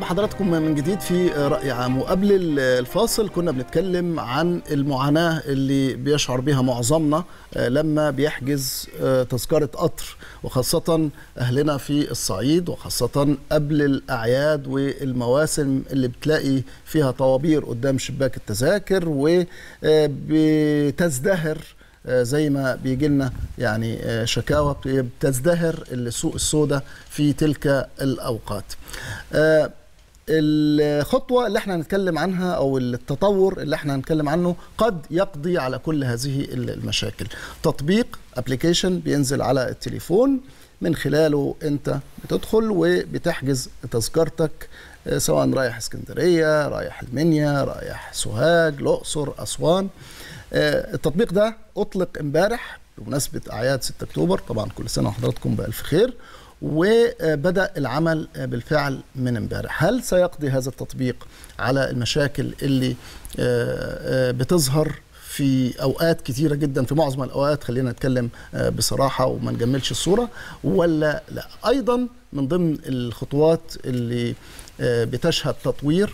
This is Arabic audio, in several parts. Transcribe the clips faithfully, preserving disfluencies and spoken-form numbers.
بحضراتكم من جديد في رأي عام. وقبل الفاصل كنا بنتكلم عن المعاناة اللي بيشعر بها معظمنا لما بيحجز تذكرة قطر، وخاصة أهلنا في الصعيد، وخاصة قبل الأعياد والمواسم اللي بتلاقي فيها طوابير قدام شباك التذاكر وبتزدهر زي ما بيجي لنا يعني شكاوى، بتزدهر السوق السوداء في تلك الأوقات. الخطوة اللي احنا هنتكلم عنها أو التطور اللي احنا هنتكلم عنه قد يقضي على كل هذه المشاكل. تطبيق ابليكيشن بينزل على التليفون، من خلاله انت بتدخل وبتحجز تذكرتك، سواء رايح اسكندرية، رايح المنيا، رايح سوهاج، الأقصر، أسوان. التطبيق ده أطلق امبارح بمناسبة أعياد ستة أكتوبر، طبعا كل سنة وحضراتكم بألف خير، وبدأ العمل بالفعل من امبارح. هل سيقضي هذا التطبيق على المشاكل اللي بتظهر في أوقات كتيرة جدا، في معظم الأوقات، خلينا نتكلم بصراحة وما نجملش الصورة، ولا لا؟ أيضا من ضمن الخطوات اللي بتشهد تطوير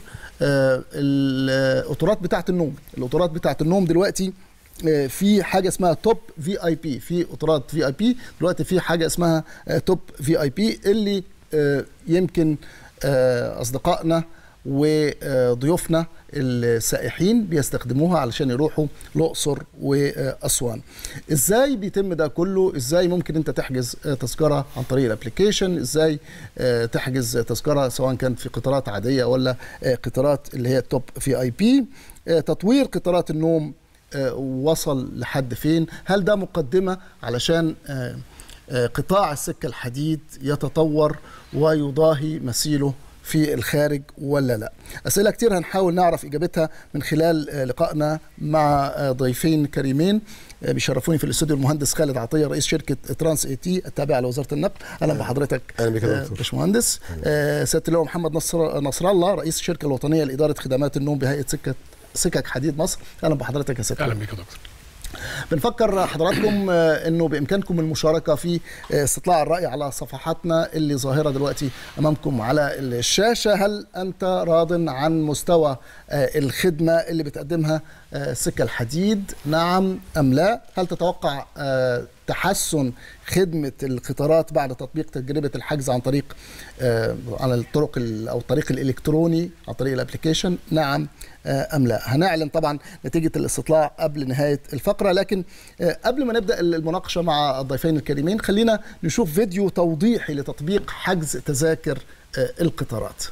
القطارات بتاعة النوم. القطارات بتاعة النوم دلوقتي في حاجه اسمها توب في اي بي، في قطارات في اي بي دلوقتي في حاجه اسمها توب في اي بي، اللي يمكن اصدقائنا وضيوفنا السائحين بيستخدموها علشان يروحوا الأقصر وأسوان. ازاي بيتم ده كله؟ ازاي ممكن انت تحجز تذكرة عن طريق الابليكيشن؟ ازاي تحجز تذكرة سواء كانت في قطارات عادية ولا قطارات اللي هي توب في اي بي؟ تطوير قطارات النوم وصل لحد فين؟ هل ده مقدمة علشان قطاع السكة الحديد يتطور ويضاهي مثيله في الخارج ولا لا؟ أسئلة كتير هنحاول نعرف إجابتها من خلال لقائنا مع ضيفين كريمين بيشرفوني في الاستوديو. المهندس خالد عطية، رئيس شركة ترانس اي تي التابعة لوزارة النقل. أهلا بحضرتك. أهلا بك يا دكتور. باشمهندس. سيادة اللواء محمد نصر نصر الله، رئيس الشركة الوطنية لإدارة خدمات النوم بهيئة سكة سكك حديد مصر. اهلا بحضرتك يا سيادة. اهلا بك يا دكتور. بنفكر حضراتكم انه بامكانكم المشاركه في استطلاع الراي على صفحاتنا اللي ظاهره دلوقتي امامكم على الشاشه. هل انت راض عن مستوى الخدمه اللي بتقدمها سكة الحديد؟ نعم ام لا؟ هل تتوقع تحسن خدمة القطارات بعد تطبيق تجربة الحجز عن طريق على الطرق أو الطريق الإلكتروني عن طريق الابليكيشن؟ نعم أم لا؟ هنعلن طبعا نتيجة الاستطلاع قبل نهاية الفقرة، لكن قبل ما نبدأ المناقشة مع الضيفين الكريمين خلينا نشوف فيديو توضيحي لتطبيق حجز تذاكر القطارات.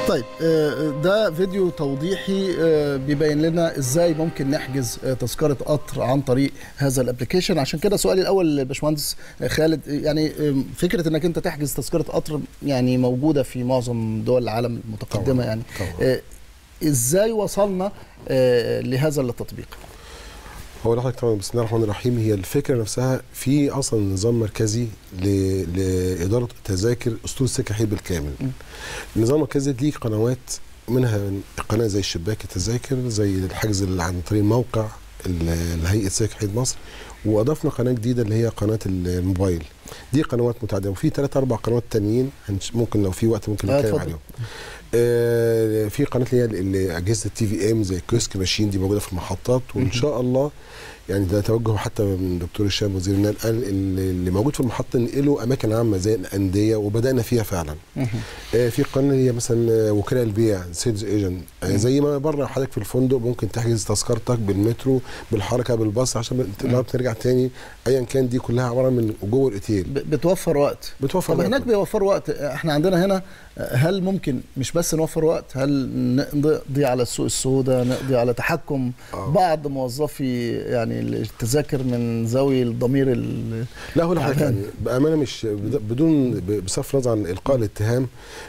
طيب ده فيديو توضيحي بيبين لنا ازاي ممكن نحجز تذكره قطر عن طريق هذا الابلكيشن. عشان كده سؤالي الاول باشمهندس خالد، يعني فكره انك انت تحجز تذكره قطر يعني موجوده في معظم دول العالم المتقدمه طبعا. يعني طبعا. ازاي وصلنا لهذا التطبيق؟ هو لحضرتك طبعا بسم الله الرحمن الرحيم، هي الفكره نفسها في اصلا نظام مركزي لاداره تذاكر اسطول السكه حديد بالكامل. م. النظام المركزي ليه قنوات، منها قناه زي شباك التذاكر، زي الحجز اللي عن طريق موقع لهيئه سكك حديد مصر، واضفنا قناه جديده اللي هي قناه الموبايل. دي قنوات متعدده، وفي ثلاث اربع قنوات تانيين ممكن لو في وقت ممكن نتكلم عليهم. آه في قناه اللي هي اجهزه التي في ام زي الكيوسك ماشين، دي موجوده في المحطات، وان شاء الله يعني ده توجه حتى من دكتور هشام وزير النقل، قال اللي موجود في المحطه ننقله اماكن عامه زي الانديه، وبدانا فيها فعلا. آه في قناه هي مثلا وكلاء البيع سيلز ايجنت، آه زي ما بره حضرتك في الفندق ممكن تحجز تذكرتك بالمترو بالحركه بالباص عشان ترجع تاني ايا كان، دي كلها عباره من جوه الاوتيل، بتوفر وقت. بتوفر طب وقت. هناك بيوفر وقت، احنا عندنا هنا هل ممكن مش بس نوفر وقت، هل نقضي على السوق السوداء، نقضي على تحكم آه. بعض موظفي يعني التذاكر من ذوي الضمير؟ لا هو حاجه يعني بامانه مش بدون بصرف نظر عن القاء الاتهام،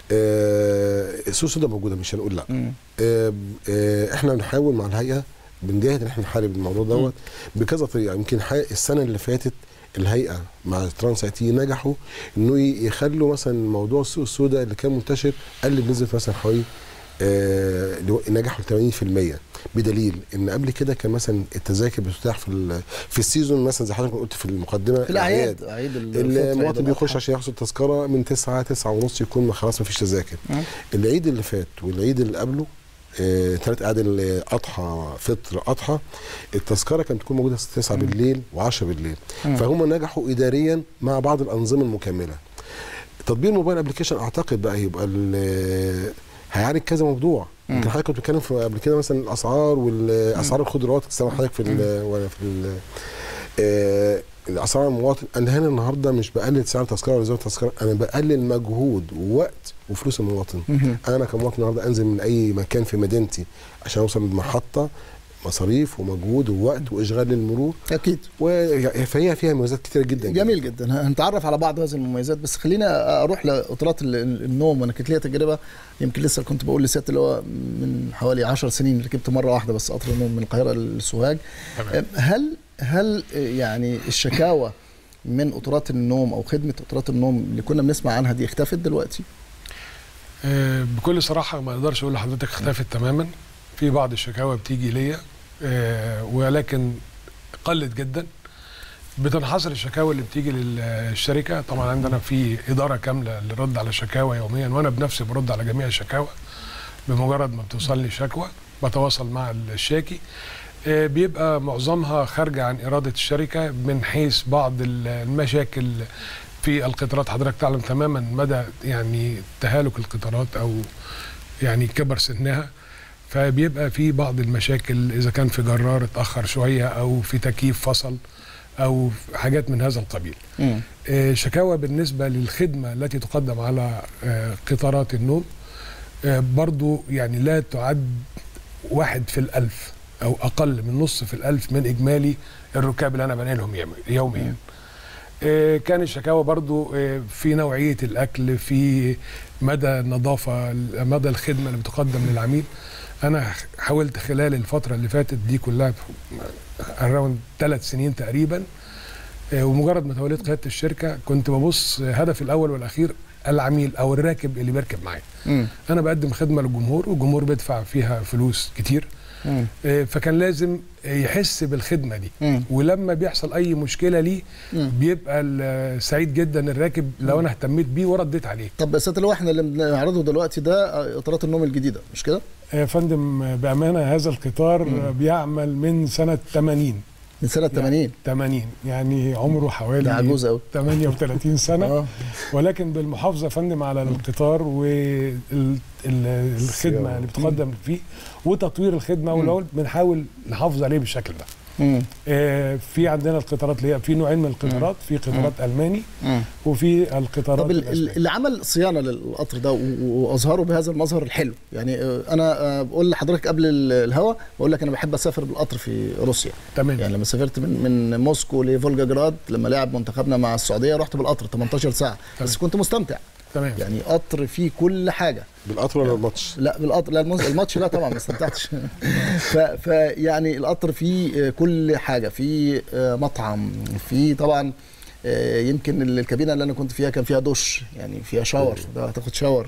آه السوق السوداء موجوده مش هنقول لا. آه آه احنا بنحاول مع الهيئه بنجاهد ان احنا نحارب الموضوع دوت بكذا طريقه. يمكن السنه اللي فاتت الهيئه مع ترانس اي تي نجحوا انه يخلوا مثلا موضوع السوق السوداء اللي كان منتشر قل بنسبه مثلا حوالي آه نجحوا ثمانين في المية، بدليل ان قبل كده كان مثلا التذاكر بتتاح في في السيزون مثلا زي حضرتك قلت في المقدمه في الاعياد، اعياد المواطن بيخش عشان ياخد التذكره من تسعة تسعة ونص يكون خلاص ما فيش تذاكر. العيد اللي فات والعيد اللي قبله ثلاث اعياد الاضحى فطر اضحى التذكره كانت تكون موجوده تسعة بالليل وعشرة بالليل. مم. فهم نجحوا اداريا مع بعض الانظمه المكمله. تطبيق الموبايل ابلكيشن اعتقد بقى يبقى هيعالج كذا موضوع. يمكن حضرتك كنت بتتكلم في قبل كده مثلا الاسعار والاسعار الخضروات، سامع حضرتك في ال وانا في ال آه الاسعار المواطن. انا هنا النهارده مش بقلل سعر التذكره ولا زود التذكره، انا بقلل مجهود ووقت وفلوس المواطن. انا كمواطن النهارده انزل من اي مكان في مدينتي عشان اوصل للمحطه، مصاريف ومجهود ووقت واشغال للمرور اكيد، فهي فيها مميزات كتيره جدا. جميل جدا، جدا. هنتعرف على بعض هذه المميزات، بس خلينا اروح لقطارات النوم. وانا كانت ليا تجربه، يمكن لسه كنت بقول لسيادة اللي هو من حوالي عشر سنين ركبت مره واحده بس قطر النوم من القاهره للسوهاج. هل هل يعني الشكاوى من قطارات النوم او خدمه قطارات النوم اللي كنا بنسمع عنها دي اختفت دلوقتي؟ أه بكل صراحه ما اقدرش اقول لحضرتك اختفت تماما. في بعض الشكاوى بتيجي ليا أه ولكن قلت جدا. بتنحصر الشكاوى اللي بتيجي للشركه، طبعا عندنا في اداره كامله للرد على الشكاوى يوميا، وانا بنفسي برد على جميع الشكاوى. بمجرد ما بتوصل لي شكوى بتواصل مع الشاكي، بيبقى معظمها خارجه عن اراده الشركه من حيث بعض المشاكل في القطارات. حضرتك تعلم تماما مدى يعني تهالك القطارات او يعني كبر سنها، فبيبقى في بعض المشاكل اذا كان في جرار اتاخر شويه او في تكييف فصل او حاجات من هذا القبيل. آه شكاوى بالنسبه للخدمه التي تقدم على آه قطارات النوم آه برضو يعني لا تعد واحد في الالف او اقل من نص في الالف من اجمالي الركاب اللي انا بنقلهم يوميا. آه كان الشكاوى برضو آه في نوعيه الاكل، في مدى النظافه، مدى الخدمه اللي بتقدم للعميل. انا حاولت خلال الفتره اللي فاتت دي كلها اراوند ثلاث سنين تقريبا، ومجرد ما توليت قياده الشركه كنت ببص هدفي الاول والاخير العميل او الراكب اللي بيركب معايا. انا بقدم خدمه للجمهور والجمهور بيدفع فيها فلوس كتير، مم. فكان لازم يحس بالخدمه دي. مم. ولما بيحصل اي مشكله ليه بيبقى سعيد جدا الراكب لو انا اهتميت بيه ورديت عليه. طب يا سياده اللواء، احنا اللي بنعرضه دلوقتي ده قطارات النوم الجديده مش كده؟ يا فندم بامانه هذا القطار مم. بيعمل من سنه ثمانين. من سنه ثمانين؟ ثمانين يعني عمره حوالي عجوز قوي ثمانية وثلاثين سنه. ولكن بالمحافظه يا فندم على القطار والخدمه اللي بتقدم فيه وتطوير الخدمه، ولو بنحاول نحافظ عليه بالشكل ده. آه في عندنا القطارات اللي هي في نوعين من القطارات، في قطارات مم. الماني مم. وفي القطارات طب اللي عمل صيانه للقطر ده واظهره بهذا المظهر الحلو، يعني انا بقول لحضرتك قبل الهوا بقول لك انا بحب اسافر بالقطر في روسيا. تمام. يعني لما سافرت من من موسكو لفولجاجراد لما لعب منتخبنا مع السعوديه رحت بالقطر ثمانية عشر ساعه. تمام. بس كنت مستمتع. تمام. يعني قطر فيه كل حاجه. بالقطر ولا الماتش؟ لا بالقطر. لا الماتش لا طبعا ما استمتعتش. فيعني القطر فيه كل حاجه، فيه مطعم، فيه طبعا يمكن الكابينه اللي انا كنت فيها كان فيها دش، يعني فيها شاور، ده هتاخد شاور.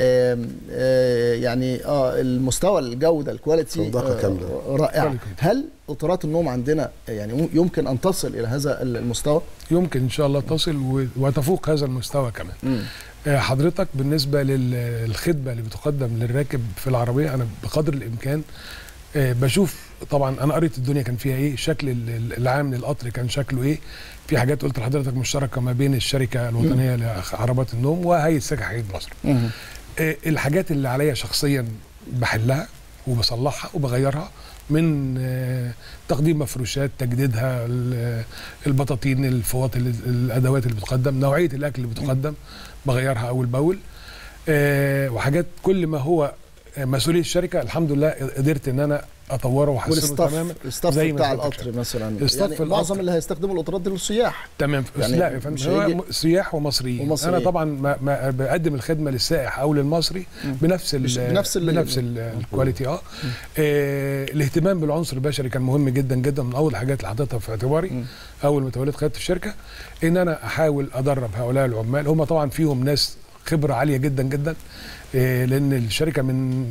يعني اه المستوى الجوده الكواليتي رائعه. هل قطارات النوم عندنا يعني يمكن ان تصل الى هذا المستوى؟ يمكن ان شاء الله تصل وتفوق هذا المستوى كمان. م. حضرتك بالنسبه للخدمه اللي بتقدم للراكب في العربيه، انا بقدر الامكان بشوف طبعا، انا قريت الدنيا كان فيها ايه، الشكل العام للقطر كان شكله ايه. في حاجات قلت لحضرتك مشتركه ما بين الشركه الوطنيه لعربات النوم وهيئه سكك حديد مصر. الحاجات اللي عليا شخصيا بحلها وبصلحها وبغيرها، من تقديم مفروشات، تجديدها، البطاطين، الفواط، الادوات اللي بتقدم، نوعيه الاكل اللي بتقدم بغيرها اول باول. وحاجات كل ما هو مسؤوليه الشركه الحمد لله قدرت ان انا اطوره واحسنه تماما. الستاف بتاع القطر مثلا، يعني معظم اللي هيستخدموا القطارات دي للسياح. تمام. يعني لا يا فندم، هو سياح ومصريين. ومصريين. انا طبعا ما, ما بقدم الخدمه للسائح او للمصري بنفس ال بنفس ال بنفس الكواليتي. اه, آه الاهتمام بالعنصر البشري كان مهم جدا جدا، من اول الحاجات اللي حطيتها في اعتباري م. اول ما توليت قياده الشركه، ان انا احاول ادرب هؤلاء العمال. هم طبعا فيهم ناس خبره عاليه جدا جدا، آه لان الشركه من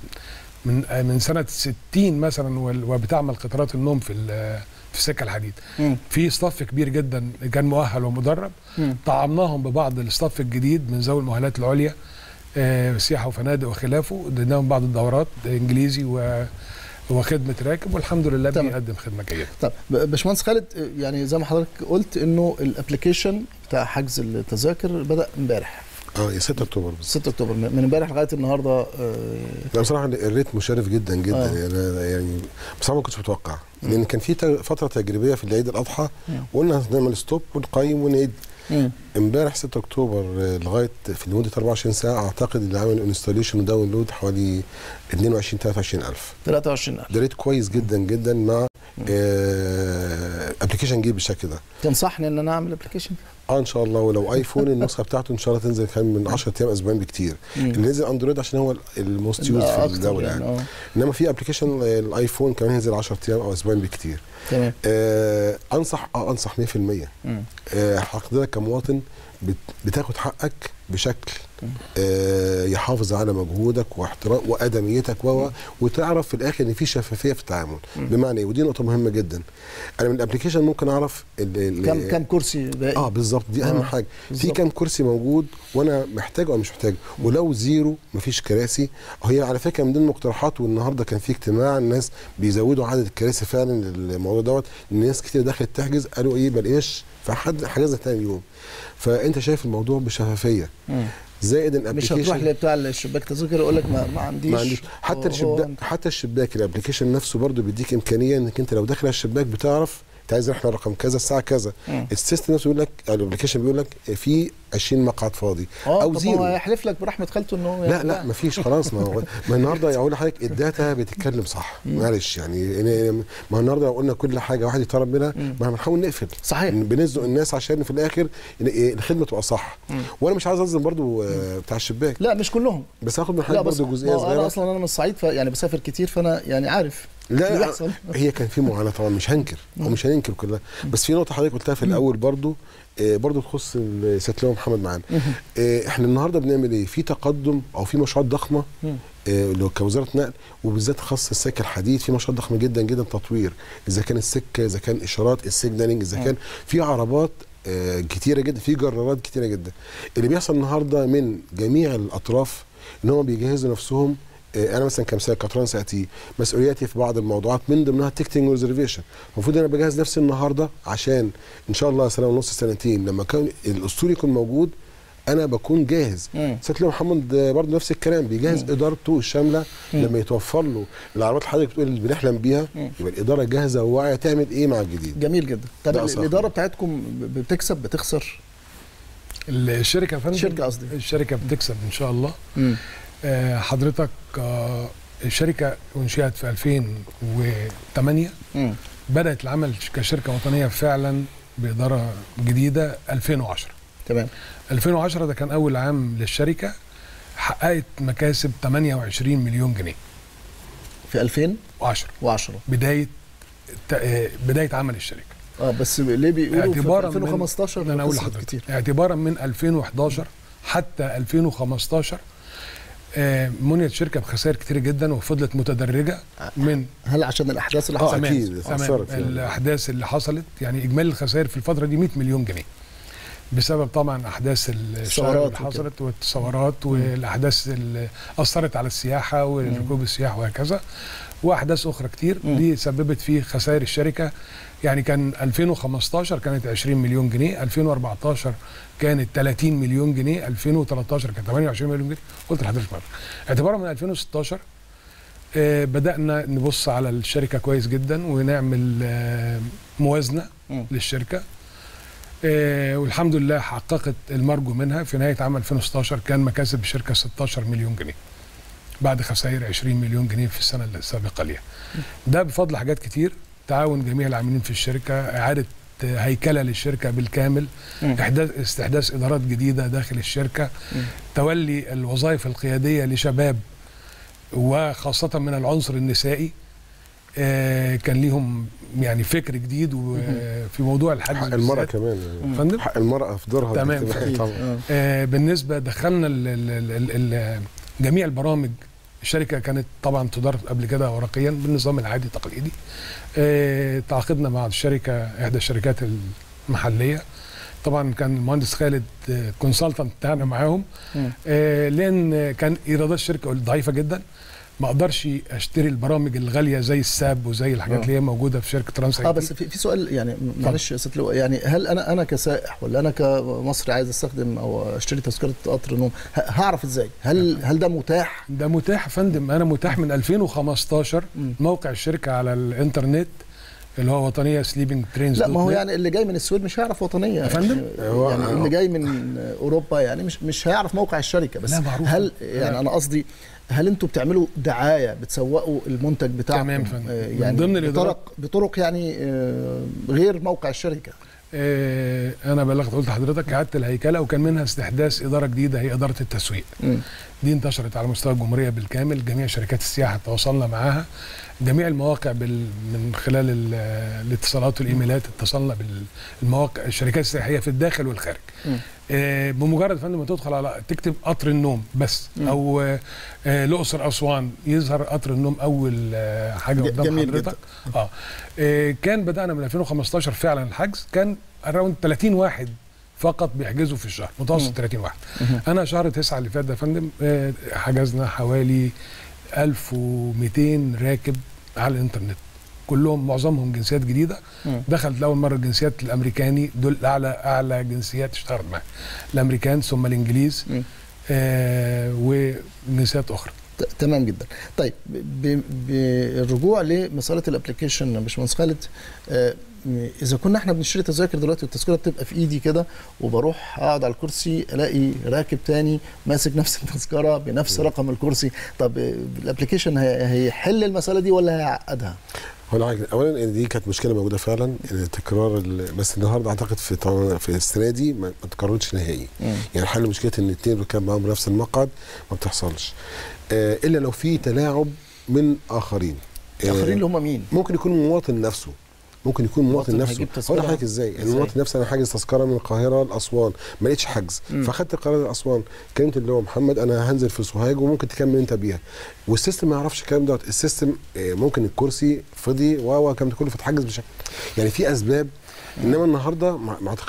من من سنه ستين مثلا وبتعمل قطارات النوم في في السكه الحديد. مم. في ستاف كبير جدا كان مؤهل ومدرب. مم. طعمناهم ببعض الستاف الجديد من ذوي المؤهلات العليا، آه سياحه وفنادق وخلافه، اديناهم بعض الدورات انجليزي و وخدمه راكب، والحمد لله بيقدم خدمه جيده. طب باشمهندس خالد، يعني زي ما حضرتك قلت انه الابلكيشن بتاع حجز التذاكر بدا امبارح. اه ستة اكتوبر. ستة اكتوبر من امبارح لغايه النهارده. آه لا بصراحه الريت مشرف جدا جدا. آه. يعني يعني بصراحه ما كنتش متوقع، لان كان في فتره تجريبيه في العيد الاضحى وقلنا هنعمل ستوب ونقيم ونعيد. امبارح ستة اكتوبر لغايه في لمده أربعة وعشرين ساعه اعتقد اللي عمل انستاليشن وداونلود حوالي اثنين وعشرين ثلاثة وعشرين ألف. ثلاثة وعشرين ألف. ده ريت كويس جدا جدا مع ابلكيشن جديد بالشكل ده. تنصحني ان انا اعمل ابلكيشن؟ اه ان شاء الله. ولو ايفون النسخه بتاعته ان شاء الله تنزل كمان من عشرة ايام اسبوعين بكتير. اللي نزل اندرويد عشان هو الموست يوز في الدوله يعني, يعني. انما في ابلكيشن الايفون كمان ينزل عشرة ايام او اسبوعين بكتير. تمام. آه انصح اه انصح مية في المية. آه حضرتك كمواطن بتاخد حقك بشكل آه يحافظ على مجهودك واحترام وادميتك و وتعرف في الاخر ان في شفافيه في التعامل. بمعنى ايه؟ ودي نقطه مهمه جدا. انا من الابلكيشن ممكن اعرف كم كم كرسي باقي. اه بالظبط، دي اهم آه. حاجه. بالزبط. في كم كرسي موجود وانا محتاجه او مش محتاجه، ولو زيرو مفيش كراسي. هي على فكره من ضمن المقترحات، والنهارده كان في اجتماع الناس بيزودوا عدد الكراسي فعلا للموضوع دوت. الناس كتير دخلت تحجز قالوا ايه ما لقيناش، فحد حجزها ثاني يوم. فانت شايف الموضوع بشفافيه. مم. زائد الابلكيشن مش هتروح لبتاع الشباك تذاكر يقول لك ما, ما عنديش ما عنديش حتى الشباك حتى الشباك الابلكيشن نفسه برضو بيديك امكانيه انك انت لو داخل على الشباك بتعرف انت عايز رحله رقم كذا الساعه كذا. السيستم نفسه بيقول لك الابلكيشن بيقول لك في عشرين مقعد فاضي او طب زيرو. هو هيحلف لك برحمه خالته انه لا لا مفيش خلاص. ما هو ما النهارده اقول لحضرتك الداتا بتتكلم صح. معلش يعني ما النهارده لو قلنا كل حاجه واحد يطلب منها ما هنحاول نقفل. صحيح. بنزق الناس عشان في الاخر الخدمه تبقى صح. مم. وانا مش عايز اظلم برضو بتاع الشباك. لا مش كلهم، بس هاخد من حضرتك برضو جزئيه صغيره. انا اصلا انا من الصعيد يعني بسافر كتير، فانا يعني عارف. لا هي كان في معاناه طبعا مش هنكر او مش هننكر كلها، بس في نقطه حضرتك قلتها في الاول برضو آه برضو تخص سياده اللواء محمد معانا. آه احنا النهارده بنعمل ايه؟ في تقدم او في مشروعات ضخمه اللي هو كوزاره نقل وبالذات خاص السكه الحديد. في مشروعات ضخمه جدا جدا تطوير، اذا كان السكه، اذا كان اشارات السيجنالينج، اذا كان في عربات آه كتيره جدا، في جرارات كتيره جدا. اللي بيحصل النهارده من جميع الاطراف ان هم بيجهزوا نفسهم. انا مثلا كمثال كطران ساتي مسؤولياتي في بعض الموضوعات من ضمنها تيكتنج وريزرفيشن. المفروض انا بجهز نفسي النهارده عشان ان شاء الله سنه ونص سنتين لما كان الاسطول يكون موجود انا بكون جاهز. سياده اللواء محمد برضه نفس الكلام، بيجهز مم. ادارته الشامله. مم. لما يتوفر له العربيات اللي حضرتك بتقول اللي بنحلم بيها، مم. يبقى الاداره جاهزه وواعيه تعمل ايه مع الجديد. جميل جدا. طب الاداره بتاعتكم بتكسب بتخسر؟ الشركه يا فندم، الشركه قصدي الشركه بتكسب ان شاء الله. آه حضرتك آه الشركه انشئت في ألفين وثمانية، مم. بدات العمل كشركه وطنيه فعلا باداره جديده ألفين وعشرة. تمام. ألفين وعشرة ده كان اول عام للشركه، حققت مكاسب ثمانية وعشرين مليون جنيه في ألفين وعشرة بدايه بدايه عمل الشركه. اه بس ليه بيقولوا في ألفين وخمستاشر؟ انا اقول لحضرتك اعتبارا من ألفين وحداشر حتى ألفين وخمستاشر آه منيت الشركه بخسائر كتير جدا وفضلت متدرجه. من هل عشان الاحداث اللي حصلت؟ اه اكيد تمام. الاحداث اللي حصلت يعني اجمالي الخسائر في الفتره دي مية مليون جنيه بسبب طبعا احداث الثورات اللي حصلت والثورات والاحداث اللي اثرت على السياحه وركوب السياح وهكذا، واحداث اخرى كتير. م. دي سببت في خسائر الشركه. يعني كان ألفين وخمستاشر كانت عشرين مليون جنيه، ألفين وأربعتاشر كانت ثلاثين مليون جنيه، ألفين وتلتاشر كانت ثمانية وعشرين مليون جنيه. قلت لحضرتك مره اعتبارا من ألفين وستاشر آه بدانا نبص على الشركه كويس جدا ونعمل آه موازنه م. للشركه. آه والحمد لله حققت المرجو منها. في نهايه عام ألفين وستاشر كان مكاسب الشركه ستاشر مليون جنيه بعد خسائر عشرين مليون جنيه في السنه السابقه ليها. ده بفضل حاجات كتير، تعاون جميع العاملين في الشركه، اعاده هيكله للشركه بالكامل، احداث استحداث ادارات جديده داخل الشركه، م. تولي الوظائف القياديه لشباب وخاصه من العنصر النسائي. آه كان ليهم يعني فكر جديد وفي موضوع الحجز حق المرأة كمان فندم، حق المرأة في دورها. تمام. آه بالنسبة دخلنا ال ال ال ال جميع البرامج. الشركة كانت طبعا تدار قبل كده ورقيا بالنظام العادي التقليدي. آه تعاقدنا مع الشركة إحدى الشركات المحلية، طبعا كان المهندس خالد كونسلتنت بتاعنا معاهم. آه لأن كان إيرادات الشركة ضعيفة جدا، ما اقدرش اشتري البرامج الغاليه زي الساب وزي الحاجات اللي هي موجوده في شركه ترانس. اه بس في, في سؤال يعني معلش يا ست لؤي، يعني هل انا انا كسائح ولا انا كمصري عايز استخدم او اشتري تذكره قطر نوم هعرف ازاي؟ هل هل ده متاح؟ ده متاح يا فندم. انا متاح من ألفين وخمستاشر موقع الشركه على الانترنت اللي هو وطنيه سليبنج ترينز. لا ما هو يعني اللي جاي من السويد مش هيعرف وطنيه يا فندم. يعني اللي جاي من اوروبا يعني مش مش هيعرف موقع الشركه. بس هل يعني انا قصدي هل انتوا بتعملوا دعايه بتسوقوا المنتج بتاعكم؟ تمام فندم. يعني من ضمن بطرق بطرق يعني غير موقع الشركه. اه انا بلغت قلت لحضرتك اعاده الهيكله، وكان منها استحداث اداره جديده هي اداره التسويق. م. دي انتشرت على مستوى الجمهوريه بالكامل، جميع شركات السياحه تواصلنا معاها، جميع المواقع بال من خلال الاتصالات والايميلات اتصلنا بالمواقع الشركات السياحيه في الداخل والخارج. آه بمجرد فندم ما تدخل على تكتب قطر النوم بس م. او آه الاقصر اسوان يظهر قطر النوم اول آه حاجه قدام حضرتك. اه, آه كان بدانا من ألفين وخمستاشر فعلا الحجز، كان اراوند ثلاثين واحد فقط بيحجزوا في الشهر، متوسط ثلاثين واحد. م. انا شهر تسعة اللي فات ده يا فندم آه حجزنا حوالي ألف ومئتين راكب على الانترنت، كلهم معظمهم جنسيات جديده. م. دخلت لاول مره الجنسيات الامريكاني، دول اعلى اعلى جنسيات اشتغلت معاها، الامريكان ثم الانجليز آه وجنسيات اخرى. تمام جدا. طيب بالرجوع لمساله الابلكيشن يا باشمهندس خالد، آه اذا كنا احنا بنشتري تذاكر دلوقتي والتذكره بتبقى في ايدي كده وبروح اقعد على الكرسي الاقي راكب تاني ماسك نفس التذكره بنفس رقم الكرسي، طب الابلكيشن هيحل المساله دي ولا هيعقدها؟ هو اولا دي كانت مشكله موجوده فعلا، تكرار بس النهارده اعتقد في في السنه دي ما تكررتش نهائي. يعني حل مشكله ان الاثنين كان معاهم نفس المقعد ما بتحصلش آه الا لو في تلاعب من اخرين. اخرين اللي هم مين؟ ممكن يكون المواطن نفسه، ممكن يكون المواطن نفسه. هقول لحضرتك ازاي؟ يعني المواطن نفسه انا حاجز تذكره من القاهره لاسوان ما لقيتش حجز، فاخدت القرار لاسوان، كلمت اللي هو محمد انا هنزل في سوهاج وممكن تكمل انت بيها، والسيستم ما يعرفش الكلام دوت، السيستم ممكن الكرسي فضي و الكلام ده كله فتحجز بشكل، يعني في اسباب. انما النهارده ما اعتقدش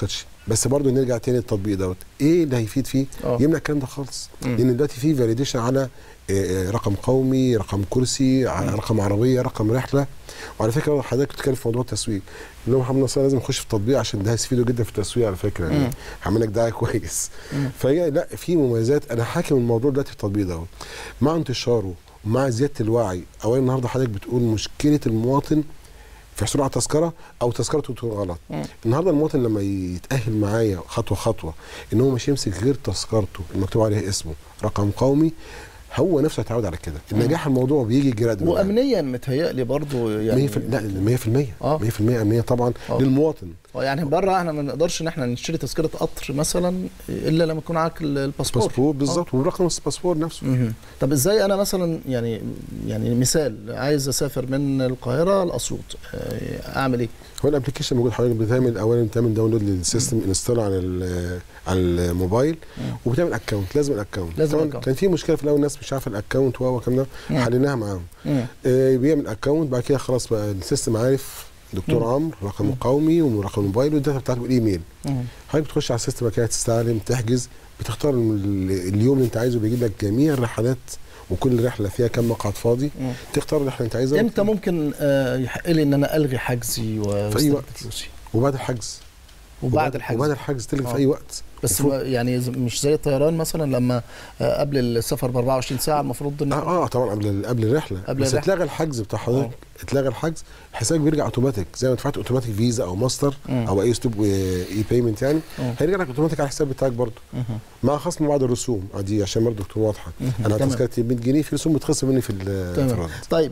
بس برضه نرجع تاني للتطبيق دوت، ايه اللي هيفيد فيه؟ أوه. يمنع الكلام ده خالص، لان دلوقتي في فاليديشن على رقم قومي، رقم كرسي، رقم عربيه، رقم رحله. وعلى فكره حضرتك بتتكلم في موضوع التسويق، اللي هو محمد نصر لازم يخش في التطبيق عشان ده هيفيده جدا في التسويق على فكره، يعني هعمل لك دعايه كويس. فهي لا، في مميزات، انا حاكم الموضوع دلوقتي في التطبيق دوت مع انتشاره ومع زياده الوعي. اولا النهارده حضرتك بتقول مشكله المواطن في حصوله على تذكره او تذكرته تكون غلط. مم. النهارده المواطن لما يتاهل معايا خطوه خطوه ان هو مش يمسك غير تذكرته المكتوب عليها اسمه رقم قومي، هو نفسه هيتعود على كده. النجاح الموضوع بيجي جرادوال، وامنيا متهيألي برضه يعني مية في المية. لا مية في المية اه مية في المية امنيه طبعا أوه. للمواطن. يعني بره احنا ما نقدرش ان احنا نشتري تذكره قطر مثلا الا لما يكون معاك الباسبور. الباسبور بالظبط، ورقم الباسبور نفسه. مم. طب ازاي انا مثلا يعني يعني مثال عايز اسافر من القاهره لاسيوط اعمل ايه؟ هو الابلكيشن موجود حضرتك، بتعمل اولا بتعمل داونلود للسيستم، انستال على على الموبايل، وبتعمل اكونت. لازم الاكونت. لازم الاكونت. كان في مشكله في الاول الناس مش عارفه الاكونت والكلام ده، حليناها معاهم. آه بيعمل اكونت، بعد كده خلاص بقى السيستم عارف دكتور عمرو رقم قومي ورقم موبايل والداتا بتاعته بالايميل. حضرتك بتخش على السيستم كده تستعلم تحجز، بتختار اليوم اللي انت عايزه، بيجيب لك جميع الرحلات وكل رحله فيها كم مقعد فاضي. مم. تختار الرحله اللي انت عايزها. امتى ممكن آه يحق لي ان انا الغي حجزي في اي وقت فلوسي؟ وبعد الحجز وبعد الحجز وبعد الحجز تلغي في اي وقت. بس يعني مش زي الطيران مثلا لما قبل السفر ب أربعة وعشرين ساعه المفروض ان اه, آه طبعا قبل قبل الرحله، قبل بس اتلغى الحجز بتاع حضرتك، اتلغى الحجز، حسابك بيرجع اوتوماتيك زي ما دفعت اوتوماتيك فيزا او ماستر مم. او اي اسلوب اي بيمنت، يعني هيرجع لك اوتوماتيك على الحساب بتاعك برضه مع خصم بعض الرسوم دي، عشان برضه تكون واضحه. انا تذكرتي مية جنيه، في رسوم بتخصم مني في الانفراد. طيب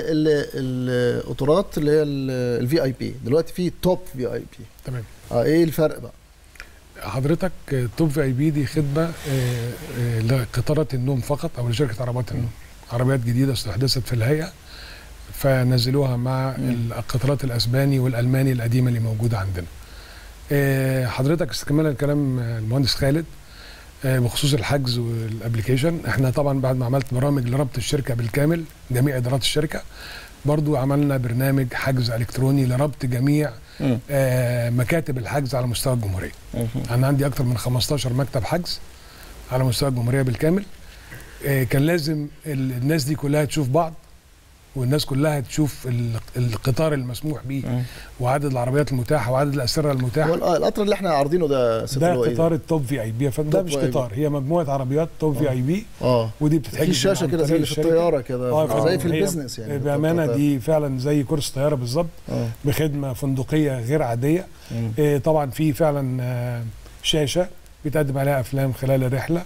القطارات اللي هي الفي اي بي دلوقتي في توب في اي بي، تمام. اه ايه الفرق بقى؟ حضرتك توب في اي بي دي خدمه لقطارات النوم فقط او لشركه عربيات النوم، عربيات جديده استحدثت في الهيئه فنزلوها مع مم. القطارات الاسباني والالماني القديمه اللي موجوده عندنا. حضرتك استكمالا لكلام المهندس خالد بخصوص الحجز والابلكيشن، احنا طبعا بعد ما عملت برامج لربط الشركه بالكامل جميع ادارات الشركه، برضو عملنا برنامج حجز الكتروني لربط جميع آه مكاتب الحجز على مستوى الجمهوريه. انا عندي اكثر من خمستاشر مكتب حجز على مستوى الجمهوريه بالكامل. آه كان لازم الناس دي كلها تشوف بعض، والناس كلها تشوف القطار المسموح به وعدد العربيات المتاحه وعدد الاسره المتاحه. هو القطر اللي احنا عارضينه ده ده قطار التوب في اي بي يا فندم، ده مش قطار، هي مجموعه عربيات توب في اي بي. اه ودي بتتحجز في شاشه كده زي اللي في الطياره كده، آه زي في البيزنس يعني. بامانه دي فعلا زي كرسي طياره بالظبط، بخدمه فندقيه غير عاديه. آه طبعا في فعلا آه شاشه بيتقدم عليها افلام خلال الرحله،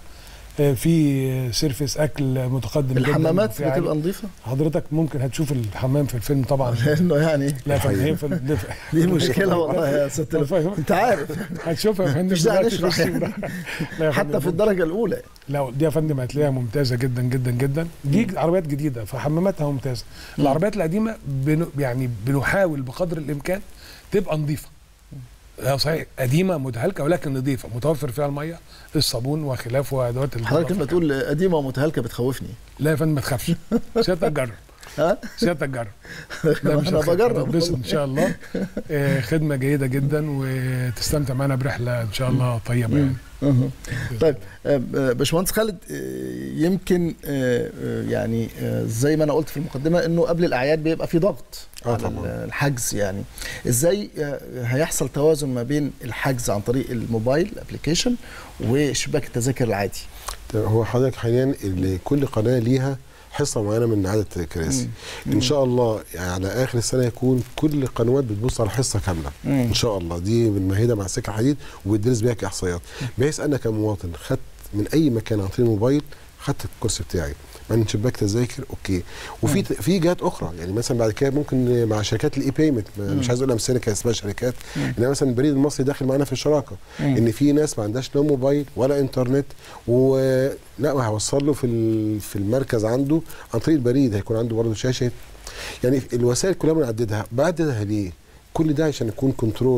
في سيرفيس اكل متقدم. الحمامات بتبقى نظيفه؟ حضرتك ممكن هتشوف الحمام في الفيلم طبعا لانه يعني لا هي في دي مشكله والله يا ست انت عارف هتشوفها يا فندم مش داعي نشرح يعني. حتى في الدرجه الاولى. لا دي يا فندم هتلاقيها ممتازه جدا جدا جدا. دي عربيات جديده فحماماتها ممتازه. العربيات القديمه بن يعني بنحاول بقدر الامكان تبقى نظيفه. صحيح قديمه متهالكه ولكن نظيفه، متوفر فيها الميه الصابون وخلافه وادوات. حضرتك لما تقول قديمه ومتهالكه بتخوفني. لا يا فندم ما تخافش، سيادتك جرب. ها؟ سيادتك جرب. لا مش انا بجرب ان شاء الله. آه خدمه جيده جدا وتستمتع معنا برحله ان شاء الله طيبه يعني. طيب باشمهندس خالد، يمكن يعني زي ما انا قلت في المقدمه انه قبل الاعياد بيبقى في ضغط آه على طبعا. الحجز، يعني ازاي هيحصل توازن ما بين الحجز عن طريق الموبايل ابلكيشن وشباك التذاكر العادي؟ هو حضرتك حاليا كل قناه ليها حصه معينه من عدد الكراسي. ان شاء الله يعني على اخر السنه يكون كل القنوات بتبص على حصه كامله. مم. ان شاء الله دي بنمهدها مع سكه حديد وبتدرس بيها كاحصائيات، بحيث انا كمواطن خدت من اي مكان عن طريق الموبايل خدت الكرسي بتاعي من شباك تذاكر اوكي. وفي في جهات اخرى يعني مثلا بعد كده ممكن مع شركات الاي بيمنت، مش عايز اقول امثله كان اسمها شركات، ان مثلا البريد المصري داخل معانا في الشراكه، مم. ان في ناس ما عندهاش لا موبايل ولا انترنت، ولا هوصل له في في المركز عنده عن طريق البريد، هيكون عنده برضه شاشه. يعني الوسائل كلها بنعددها، بعددها ليه؟ كل ده عشان يكون كنترول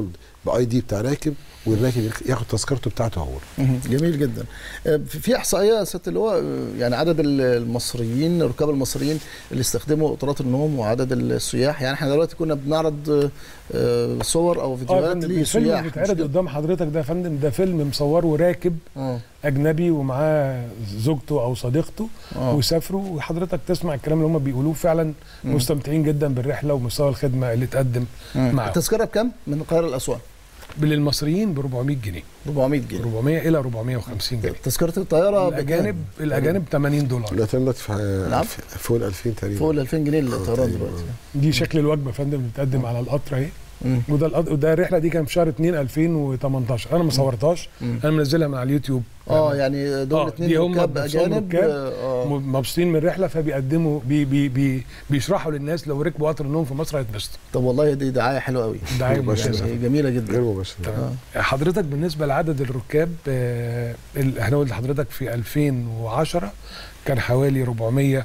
باي دي بتاع راكب، والراكب ياخد تذكرته بتاعته هو. جميل جدا. في احصائيه يا سياده اللواء، يعني عدد المصريين الركاب المصريين اللي استخدموا قطارات النوم وعدد السياح، يعني احنا دلوقتي كنا بنعرض صور او فيديوهات لسياح بيتعرض قدام حضرتك ده يا فندم، ده فيلم مصوره راكب أوه. اجنبي ومعاه زوجته او صديقته أوه. وسافروا، وحضرتك تسمع الكلام اللي هم بيقولوه، فعلا مم. مستمتعين جدا بالرحله ومستوى الخدمه اللي اتقدم معاهم. التذكره بكام من القاهره لاسوان؟ للمصريين ب أربعمية جنيه. أربعمية جنيه أربعمية الى أربعمية وخمسين جنيه. تذكره الطياره الاجانب الاجانب ثمانين دولار. لا تمت في نعم فوق ال ألفين تقريبا. فوق ال ألفين جنيه الطيران دلوقتي. دي شكل الوجبه يا فندم اللي بتقدم على القطر اهي. وده وده الرحله دي كانت في شهر اتنين ألفين وتمنتاشر، انا ما صورتهاش، انا منزلها من على اليوتيوب. اه يعني دول اتنين ركاب اجانب آه مبسوطين من الرحله، فبيقدموا بي بي بي بيشرحوا للناس لو ركبوا قطر النوم في مصر هيتبسطوا. طب والله دي دعايه حلوه قوي، دعايه ممتازه جميله جدا. غير مباشره. آه. حضرتك بالنسبه لعدد الركاب، آه هنقول لحضرتك في ألفين وعشرة كان حوالي أربعمية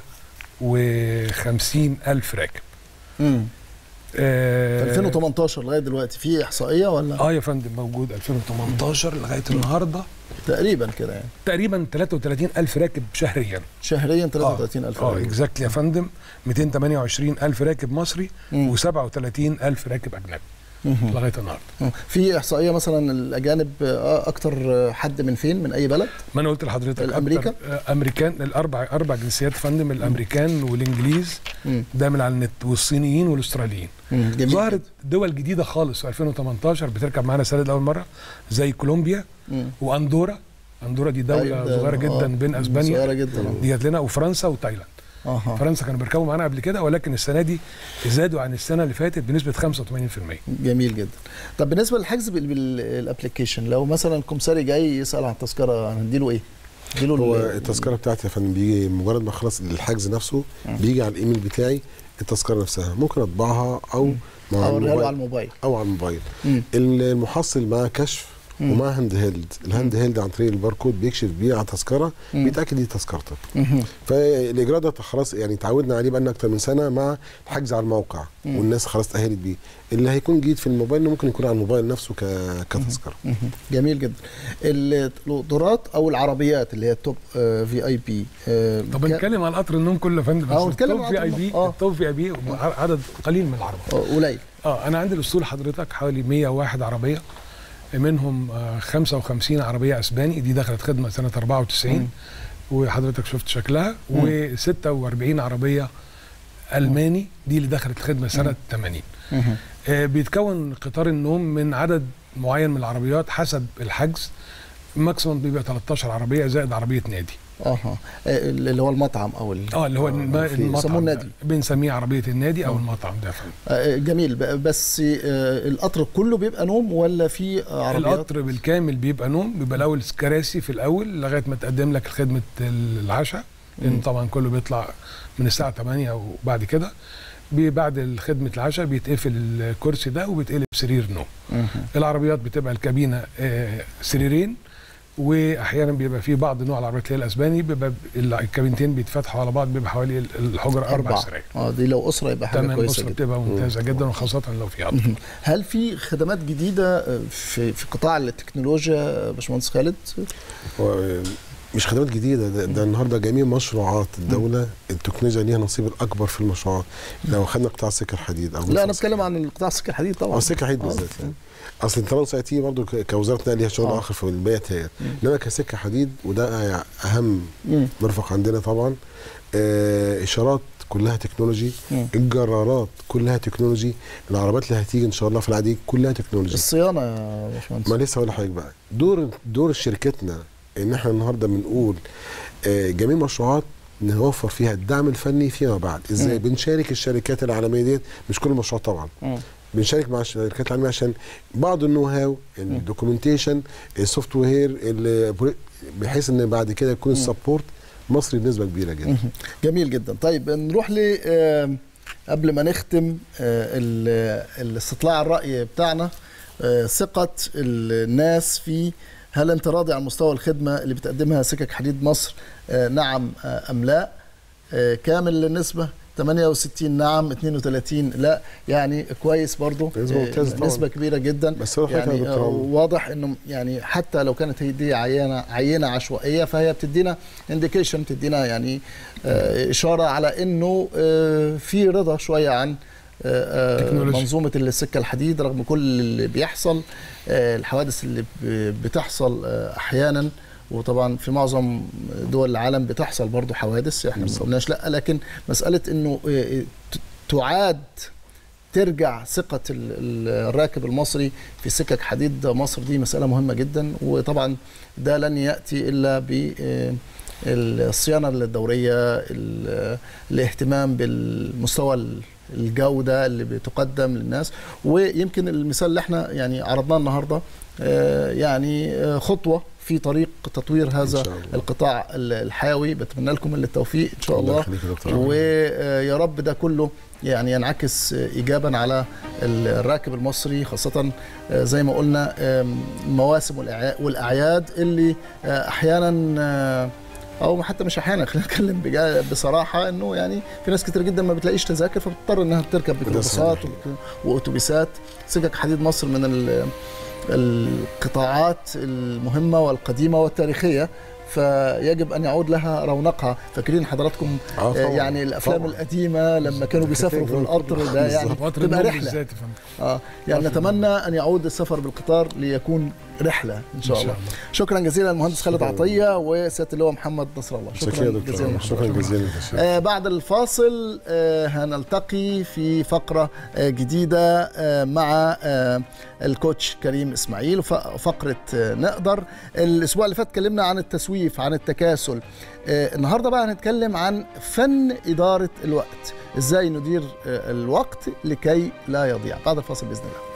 وخمسين ألف راكب. امم في ألفين وتمنتاشر لغايه دلوقتي في احصائيه ولا؟ اه يا فندم موجود ألفين وتمنتاشر لغايه النهارده تقريبا كده، يعني تقريبا ثلاثة وثلاثين ألف راكب شهريا. شهريا ثلاثة وثلاثين ألف اه اه اكزاكتلي يا فندم، مئتين وثمانية وعشرين ألف راكب مصري وسبعة وثلاثين ألف راكب اجنبي لغايه النهارده. في احصائيه مثلا الاجانب اكتر حد من فين، من اي بلد؟ ما انا قلت لحضرتك امريكا، امريكان الاربع اربع جنسيات فندم، الامريكان والانجليز ده من على النت، والصينيين والاستراليين. ظهرت دول جديده خالص في ألفين وتمنتاشر بتركب معانا سنه اول مره، زي كولومبيا مم. واندورا. اندورا دي دوله صغيره جدا بين اسبانيا، صغيره جدا دي جت لنا، وفرنسا وتايلاند. أه. فرنسا كانوا بيركبوا معانا قبل كده، ولكن السنه دي زادوا عن السنه اللي فاتت بنسبه خمسة وثمانين بالمية. جميل جدا. طب بالنسبه للحجز بالابلكيشن، لو مثلا كمساري جاي يسال عن التذكره هنديله ايه؟ هنديله هو التذكره بتاعتي يا فندم بيجي مجرد ما خلص الحجز نفسه م. بيجي على الايميل بتاعي التذكره نفسها، ممكن اطبعها او م. مع او على الموبايل او على الموبايل. م. المحصل معاه كشف ومع هاند هيلد، الهاند هيلد عن طريق الباركود بيكشف بيه على التذكره، بيتاكد دي تذكرتك. فالاجراء ده خلاص يعني تعودنا عليه بقالنا اكتر من سنه مع الحجز على الموقع، مم. والناس خلاص تاهلت بيه. اللي هيكون جديد في الموبايل ممكن يكون على الموبايل نفسه كتذكره. جميل جدا. القطارات او العربيات اللي هي التوب في اي بي. طب نتكلم عن قطر النوم كله يا فندم. اه نتكلم عن التوب في اي بي. التوب في اي بي عدد قليل من العربيات. قليل. اه انا عندي الاسطول حضرتك حوالي مية وواحد عربيه، منهم خمسة وخمسين عربيه اسباني، دي دخلت خدمه سنه أربعة وتسعين مم. وحضرتك شفت شكلها، وستة وأربعين عربيه الماني، دي اللي دخلت خدمه سنه مم. ثمانين. آه بيتكون قطار النوم من عدد معين من العربيات حسب الحجز، ماكسيموم بيبقى تلتاشر عربيه زائد عربيه نادي. اها اللي هو المطعم او اه اللي هو المطعم النادي، بنسميه عربيه النادي او المطعم ده. آه جميل. بس آه القطر كله بيبقى نوم ولا في عربيات؟ القطر بالكامل بيبقى نوم، بيبقى الاول كراسي في الاول لغايه ما تقدم لك خدمه العشاء، لان طبعا كله بيطلع من الساعه ثمانية وبعد كده بعد خدمه العشاء بيتقفل الكرسي ده وبيتقلب سرير نوم. مم. العربيات بتبقى الكابينه آه سريرين، واحيانا بيبقى في بعض نوع العربيات اللي هي الاسباني بيبقى الكابينتين بيتفتحوا على بعض، بيبقى حوالي الحجره اربع سراير. اه دي لو اسره يبقى حاجه كويسه جدا. بتبقى ممتازه جدا، وخاصه لو في قطر. هل في خدمات جديده في في قطاع التكنولوجيا باشمهندس خالد؟ مش خدمات جديده، ده, ده النهارده جميع مشروعات الدوله التكنولوجيا ليها نصيب الاكبر في المشروعات. لو خدنا قطاع السكه الحديد او لا انا بتكلم عن قطاع السكه الحديد طبعا. السكه الحديد بالذات يعني. اصل الترانس اي تي برضه كوزاره نقل ليها شغل آه. اخر في البيت هي، انما كسكه حديد وده اهم مم. مرفق عندنا طبعا. آه اشارات كلها تكنولوجي، مم. الجرارات كلها تكنولوجي، العربيات اللي هتيجي ان شاء الله في العديد كلها تكنولوجي. الصيانه يا باشمهندس، ما لسه هقول لحضرتك بقى دور دور شركتنا ان احنا النهارده بنقول آه جميع مشروعات نوفر فيها الدعم الفني فيما بعد. ازاي؟ مم. بنشارك الشركات العالميه ديت، مش كل المشروعات طبعا. مم. بنشارك مع الشركات العالميه عشان بعض النو هاو، الدوكيومنتيشن، السوفت وير، بحيث ان بعد كده يكون السبورت مصري بنسبه كبيره جدا. جميل جدا. طيب نروح ل قبل ما نختم الاستطلاع الراي بتاعنا، ثقه الناس في هل انت راضي عن مستوى الخدمه اللي بتقدمها سكك حديد مصر؟ نعم ام لا؟ كامل النسبه ثمانية وستين نعم، اثنين وثلاثين لا، يعني كويس برضه، نسبة كبيرة جدا. بس يعني واضح انه يعني حتى لو كانت هي دي عينة عينة عشوائية فهي بتدينا انديكيشن، بتدينا يعني إشارة على انه في رضا شوية عن منظومة السكة الحديد رغم كل اللي بيحصل، الحوادث اللي بتحصل أحيانا، وطبعا في معظم دول العالم بتحصل برضو حوادث، احنا ما قلناش لا، لكن مسألة انه تعاد ترجع ثقة الراكب المصري في سكك حديد مصر دي مسألة مهمة جدا، وطبعا ده لن يأتي إلا بالصيانة الدورية، الاهتمام بالمستوى الجودة اللي بتقدم للناس. ويمكن المثال اللي احنا يعني عرضناه النهاردة يعني خطوة في طريق تطوير هذا القطاع الحيوي. بتمنى لكم التوفيق ان شاء الله، ويا رب ده كله يعني ينعكس ايجابا على الراكب المصري، خاصه زي ما قلنا المواسم والاعياد اللي احيانا او حتى مش احيانا، خلينا نتكلم بصراحه انه يعني في ناس كتير جدا ما بتلاقيش تذاكر فبتضطر انها تركب ميكروباصات واتوبيسات. سكك حديد مصر من القطاعات المهمة والقديمة والتاريخية، فيجب أن يعود لها رونقها. فاكرين حضراتكم آه يعني الأفلام طبعا. القديمة لما كانوا بيسافروا في القطر ده يعني تبقى رحلة، آه يعني نتمنى أن يعود السفر بالقطار ليكون رحلة إن شاء الله. شكرا جزيلا المهندس خالد عطية وسيادة اللواء محمد نصر الله. شكرا جزيلا. شكرا جزيلا. آه بعد الفاصل آه هنلتقي في فقرة آه جديدة آه مع آه الكوتش كريم إسماعيل وفقرة آه نقدر. الأسبوع اللي فات اتكلمنا عن التسويف، عن التكاسل. آه النهارده بقى هنتكلم عن فن إدارة الوقت، إزاي ندير آه الوقت لكي لا يضيع. بعد الفاصل بإذن الله.